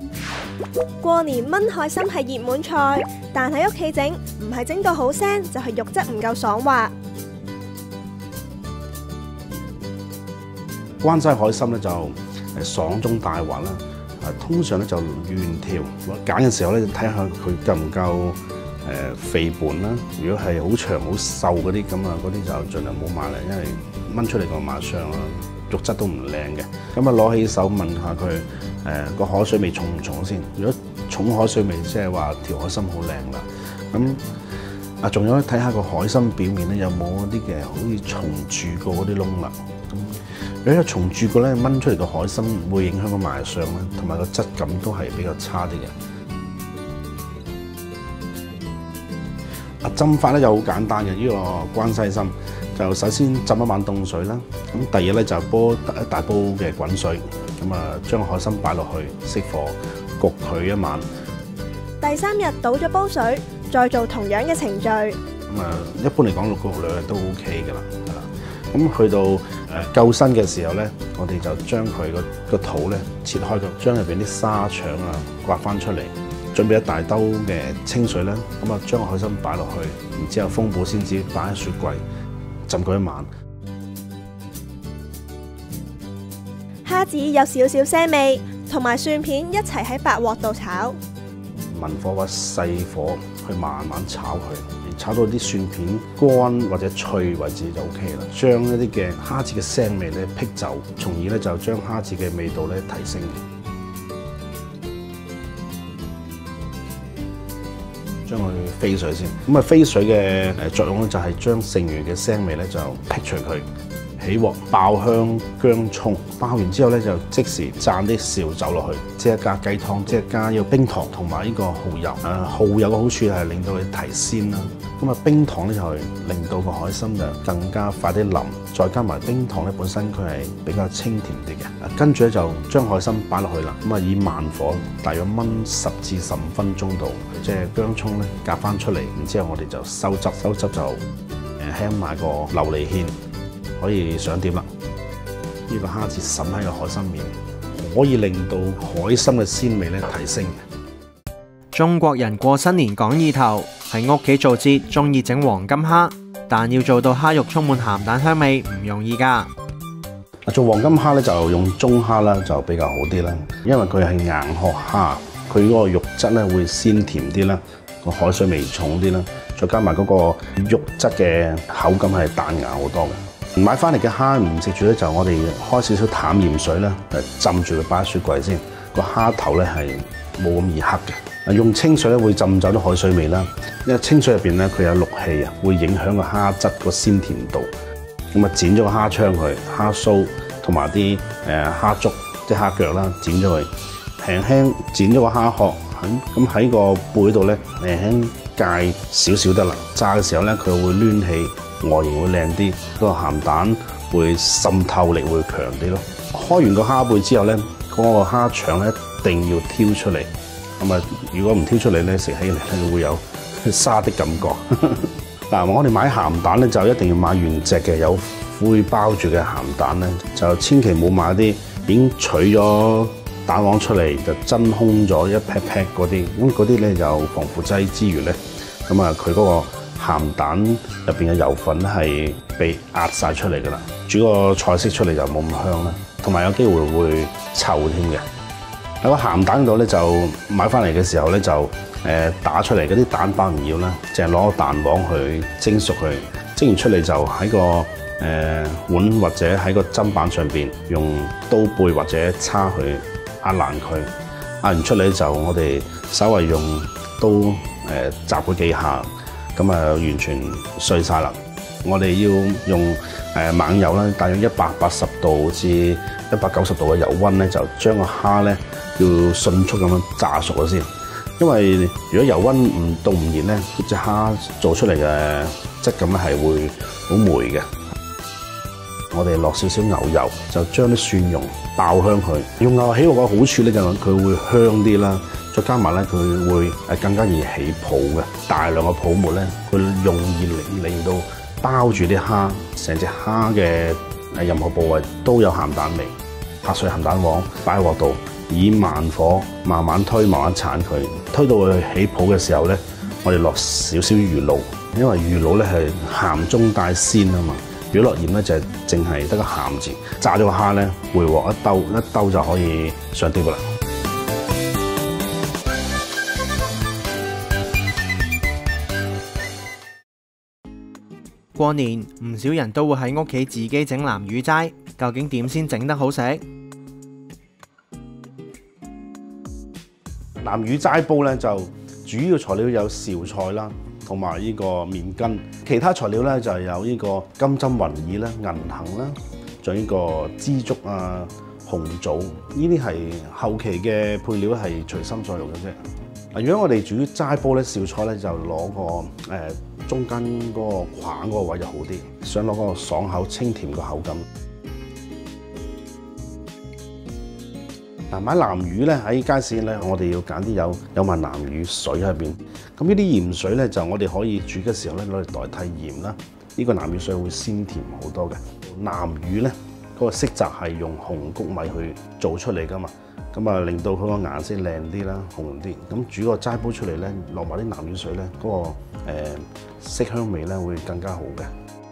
過年炆海參係熱門菜，但喺屋企整唔係整到好腥，就係肉質唔夠爽滑。 關西海參咧就爽中帶滑啦，通常咧就原條，揀嘅時候咧睇下佢夠唔夠肥胖啦。如果係好長好瘦嗰啲咁啊，嗰啲就盡量唔好買啦，因為炆出嚟個賣相啊，肉質都唔靚嘅。咁啊攞起手問下佢個海水味重唔重先。如果重海水味，即係話條海參好靚啦。咁仲有睇下個海參表面咧有冇啲嘅好似蟲蛀過嗰啲窿啦。如果有蟲蛀過咧，炆出嚟個海參會影響個賣相咧，同埋個質感都係比較差啲嘅。浸法咧就好簡單嘅，呢個關西參就首先浸一晚凍水啦，咁第二日咧就煲一大煲嘅滾水，咁將個海參擺落去熄火焗佢一晚。 第3日倒咗煲水，再做同樣嘅程序。 一般嚟講6個6日都 OK 㗎啦，係啦。咁去到夠身嘅時候咧，我哋就將佢個肚咧切開佢，將入邊啲沙腸啊刮翻出嚟。準備一大兜嘅清水啦，咁將個海參擺落去，然之後封保鮮紙擺喺雪櫃浸佢一晚。 蝦子有少少腥味，同埋蒜片一齊喺白鑊度炒。 文火或細火去慢慢炒佢，炒到啲蒜片乾或者脆為止就 OK 啦。將一啲嘅蝦子嘅腥味咧辟走，從而咧就將蝦子嘅味道咧提升。將佢飛水先，咁飛水嘅作用咧就係將剩餘嘅腥味咧就剔除佢。起鑊爆香薑葱，爆完之後咧就即時灒啲紹酒落去，即係加雞湯，即係加呢個冰糖同埋呢個蠔油。蠔油嘅好處係令到佢提鮮啦，咁冰糖咧就係令到個海參就更加快啲腍，再加埋冰糖咧本身佢係比較清甜啲嘅。跟住咧就將海參擺落去啦，咁以慢火大約燜10至15分鐘度，即係薑葱咧夾翻出嚟，然之後我哋就收汁就輕埋個琉璃芡。可以上碟啦！呢個蝦子滲喺個海參面，可以令到海參嘅鮮味咧提升。 中國人過新年講意頭，喺屋企做節中意整黃金蝦，但要做到蝦肉充滿鹹蛋香味唔容易㗎。 做黃金蝦咧就用中蝦啦，就比較好啲啦，因為佢係硬殼蝦，佢嗰個肉質咧會鮮甜啲啦，個海水味重啲啦，再加埋嗰個肉質嘅口感係彈牙好多嘅。買翻嚟嘅蝦唔食住咧，就我哋開少少淡鹽水啦，浸住佢擺喺雪櫃先。個蝦頭咧係冇咁易黑嘅。用清水咧會浸走啲海水味啦，因為清水入邊咧佢有氯氣啊，會影響個蝦質個鮮甜度。咁剪咗個蝦槍佢，蝦鬚同埋啲蝦足，即係蝦腳啦，剪咗佢，輕輕剪咗個蝦殼，咁喺個背度咧輕輕界少少得啦。炸嘅時候咧佢會攣起。外形會靚啲，個鹹蛋會滲透力會強啲咯。開完個蝦背之後咧，嗰個蝦腸咧一定要挑出嚟。咁如果唔挑出嚟咧，食起嚟咧會有沙的感覺。嗱，我哋買鹹蛋咧就一定要買原隻嘅，有灰包住嘅鹹蛋咧，就千祈唔好買啲已經取咗蛋黃出嚟就真空咗一劈劈嗰啲，咁嗰啲咧有防腐劑之餘咧，咁佢嗰個鹹蛋入邊嘅油粉係被壓晒出嚟㗎啦，煮個菜式出嚟就冇咁香啦，同埋有機會會臭添嘅。喺個鹹蛋度咧就買翻嚟嘅時候咧就打出嚟嗰啲蛋白唔要啦，淨係攞個蛋黃去蒸熟佢，蒸完出嚟就喺個碗或者喺個砧板上邊用刀背或者叉去壓爛佢，壓完出嚟就我哋稍微用刀斬佢幾下。咁完全碎晒啦！我哋要用猛油啦，大約180度至190度嘅油溫咧，就將個蝦咧要迅速咁樣炸熟咗先。因為如果油溫唔凍唔熱咧，隻蝦做出嚟嘅質感咧係會好霉嘅。我哋落少少牛油，就將啲蒜蓉爆香佢。用牛油起鑊嘅好處咧，就係佢會香啲啦。再加埋咧，佢會更加易起泡嘅，大量嘅泡沫咧，佢容易令到包住啲蝦，成隻蝦嘅任何部位都有鹹蛋味。拍碎鹹蛋黃擺喺鑊度， 以慢火慢慢推，慢慢鏟佢，推到佢起泡嘅時候咧，我哋落少少魚露，因為魚露咧係鹹中帶鮮啊嘛。如果落鹽咧就係淨係得個鹹字。炸咗個蝦咧，回鑊一兜就可以上碟噶啦。 過年唔少人都會喺屋企自己整南乳齋，究竟點先整得好食？ 南乳齋煲咧就主要材料有紹菜啦，同埋呢個麵筋，其他材料咧就有呢個金針雲耳啦、銀杏啦，仲有呢個枝竹啊、紅棗，呢啲係後期嘅配料，係隨心所欲嘅啫。嗱，如果我哋煮齋煲咧，紹菜咧就攞個中間嗰個框嗰個位就好啲，想攞個爽口清甜嘅口感。嗱，買南乳咧喺街市咧，我哋要揀啲有埋南乳水喺邊。咁呢啲鹽水咧，就我哋可以煮嘅時候咧攞嚟代替鹽啦。呢個南乳水會鮮甜好多嘅。南乳咧嗰個色澤係用紅谷米去做出嚟噶嘛，咁啊令到佢個顏色靚啲啦，紅啲。咁煮個齋煲出嚟咧，落埋啲南乳水咧，嗰個色香味咧會更加好嘅。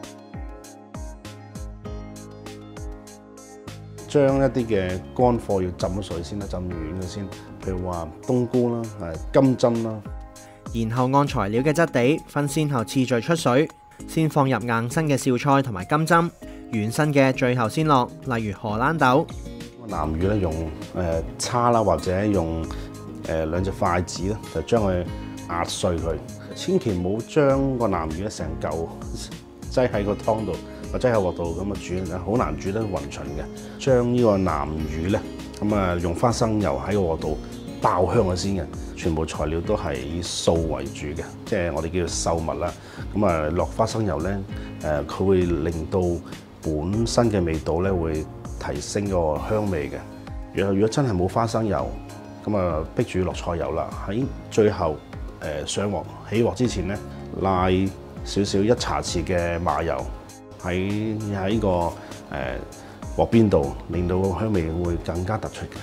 將一啲嘅乾貨要浸咗水先啦，浸軟嘅先。譬如話冬菇啦、金針啦。 然後按材料嘅質地分先後次序出水，先放入硬身嘅紹菜同埋金針，軟身嘅最後先落，例如荷蘭豆。 南乳咧用叉啦，或者用兩隻筷子咧，就將佢壓碎佢。千祈唔好將個南乳咧成嚿擠喺個湯度，或者喺鑊度咁啊煮，好難煮得勻勻嘅。將呢個南乳咧，咁啊用花生油喺個鑊度爆香咗先嘅。全部材料都係以素為主嘅，即係我哋叫做秀物啦。咁啊落花生油咧，佢會令到本身嘅味道咧會提升個香味嘅。如果真係冇花生油，咁啊逼住落菜油啦。喺最後上鑊起鑊之前咧，拉少少1茶匙嘅麻油喺個鑊邊度，令到個香味會更加突出嘅。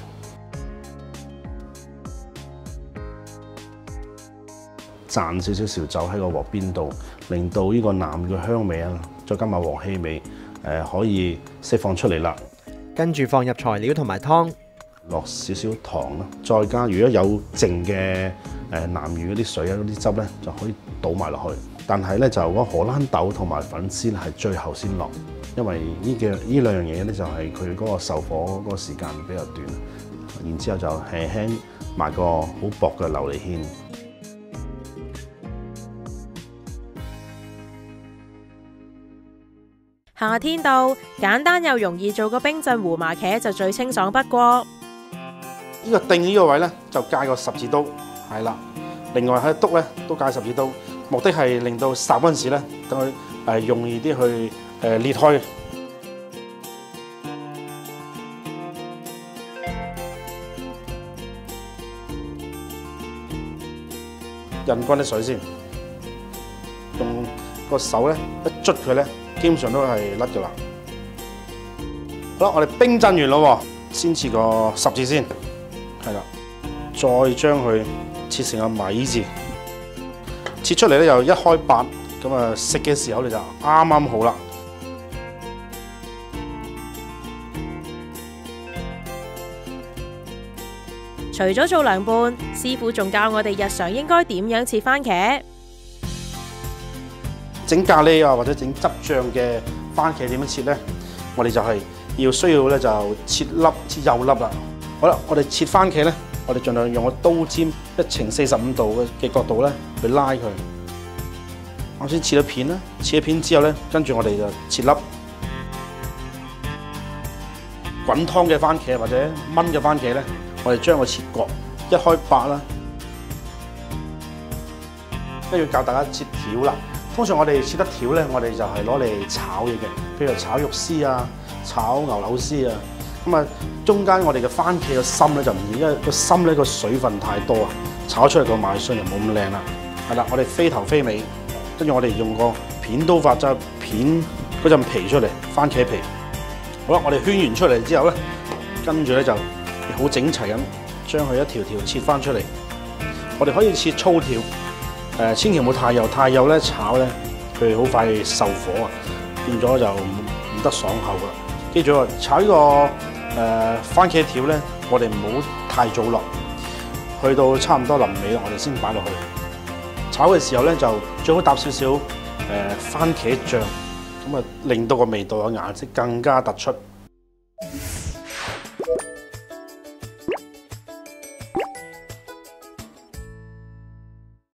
灒少少紹酒喺個鑊邊度，令到呢個南乳嘅香味啊，再加埋黃氣味，可以釋放出嚟啦。 跟住放入材料同埋湯， 落少少糖啦，再加如果有剩嘅南乳嗰啲水啊、嗰啲汁咧，就可以倒埋落去。但係咧就嗰荷蘭豆同埋粉絲係最後先落，因為呢兩樣嘢咧就係佢嗰個受火嗰個時間比較短。然之後就輕輕埋個好薄嘅琉璃芡。 夏天到，簡單又容易做個冰鎮胡麻茄就最清爽不過。 呢個定呢個位咧就界個十字刀，係啦。另外喺篤咧都界十字刀，目的係令到烚嗰陣時咧，等佢容易啲去裂開。印乾啲水先，用個手咧一捽佢咧。基本上都係甩㗎啦。好啦，我哋冰鎮完咯，先切個十字先，係啦，再將佢切成個米字，切出嚟咧又一開8，咁啊食嘅時候你就啱啱好啦。 除咗做涼拌，師傅仲教我哋日常應該點樣切番茄。 整咖喱啊，或者整汁醬嘅番茄點樣切咧？我哋就係需要咧就切幼粒啦。好啦，我哋切番茄咧，我哋盡量用個刀尖1/45度嘅角度咧去拉佢。我先切咗片啦，切咗片之後咧，跟住我哋就切粒。滾湯嘅番茄或者炆嘅番茄咧，我哋將佢切角，一開8啦。跟住教大家切條啦。通常我哋切得條咧，我哋就係攞嚟炒嘢嘅，譬如炒肉絲啊、炒牛柳絲啊。咁啊，中間我哋嘅番茄嘅心咧就唔要，因為個心咧個水分太多啊，炒出嚟個賣相就冇咁靚啦。係啦，我哋飛頭飛尾，跟住我哋用個片刀法就片嗰陣皮出嚟，番茄皮。好啦，我哋圈完出嚟之後咧，跟住咧就好整齊咁將佢一條條切翻出嚟。我哋可以切粗條，千祈唔好太幼，太幼咧炒咧佢好快受火啊，變咗就唔得爽口噶啦。記住啊，炒呢個番茄條咧，我哋唔好太早落，去到差唔多臨尾我哋先擺落去。炒嘅時候咧就最好搭少少番茄醬，咁啊令到個味道嘅顏色更加突出。